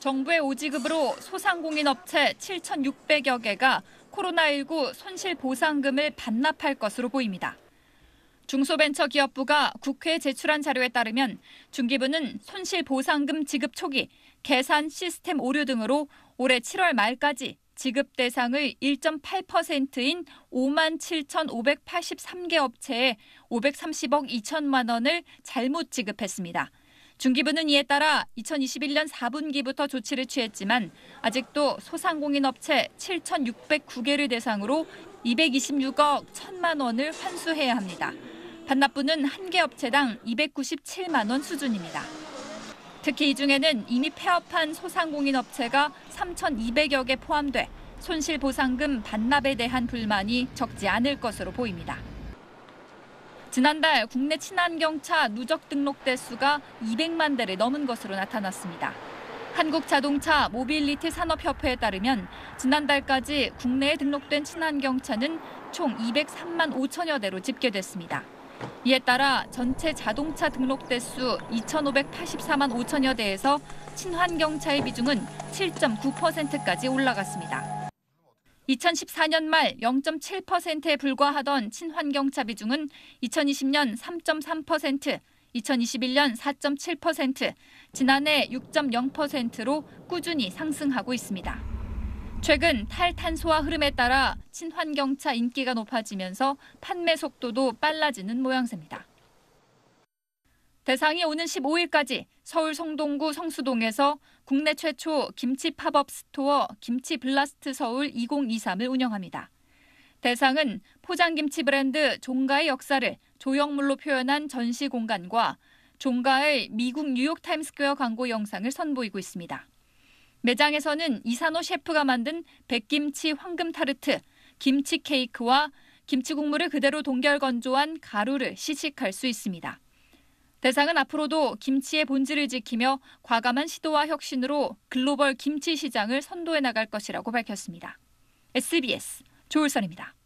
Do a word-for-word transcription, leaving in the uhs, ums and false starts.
정부의 오지급으로 소상공인 업체 칠천육백여 개가 코로나십구 손실보상금을 반납할 것으로 보입니다. 중소벤처기업부가 국회에 제출한 자료에 따르면 중기부는 손실보상금 지급 초기, 계산 시스템 오류 등으로 올해 칠월 말까지 지급 대상을 일 점 팔 퍼센트인 오만 칠천오백팔십삼 개 업체에 오백삼십억 이천만 원을 잘못 지급했습니다. 중기부는 이에 따라 이천이십일 년 사 분기부터 조치를 취했지만 아직도 소상공인 업체 칠천육백구 개를 대상으로 이백이십육억 천만 원을 환수해야 합니다. 반납분은 한 개 업체당 이백구십칠만 원 수준입니다. 특히 이 중에는 이미 폐업한 소상공인 업체가 삼천이백여 개 포함돼 손실보상금 반납에 대한 불만이 적지 않을 것으로 보입니다. 지난달 국내 친환경차 누적 등록 대수가 이백만 대를 넘은 것으로 나타났습니다. 한국자동차 모빌리티 산업협회에 따르면 지난달까지 국내에 등록된 친환경차는 총 이백삼만 오천여 대로 집계됐습니다. 이에 따라 전체 자동차 등록 대수 이천오백팔십사만 오천여 대에서 친환경차의 비중은 칠 점 구 퍼센트까지 올라갔습니다. 이천십사 년 말 영 점 칠 퍼센트에 불과하던 친환경차 비중은 이천이십 년 삼 점 삼 퍼센트, 이천이십일 년 사 점 칠 퍼센트, 지난해 육 점 영 퍼센트로 꾸준히 상승하고 있습니다. 최근 탈탄소화 흐름에 따라 친환경차 인기가 높아지면서 판매 속도도 빨라지는 모양새입니다. 대상이 오는 십오 일까지 서울 성동구 성수동에서 국내 최초 김치 팝업 스토어 김치 블라스트 서울 이천이십삼을 운영합니다. 대상은 포장김치 브랜드 종가의 역사를 조형물로 표현한 전시 공간과 종가의 미국 뉴욕 타임스퀘어 광고 영상을 선보이고 있습니다. 매장에서는 이산호 셰프가 만든 백김치 황금 타르트, 김치 케이크와 김치 국물을 그대로 동결 건조한 가루를 시식할 수 있습니다. 대상은 앞으로도 김치의 본질을 지키며 과감한 시도와 혁신으로 글로벌 김치 시장을 선도해 나갈 것이라고 밝혔습니다. 에스비에스 조울선입니다.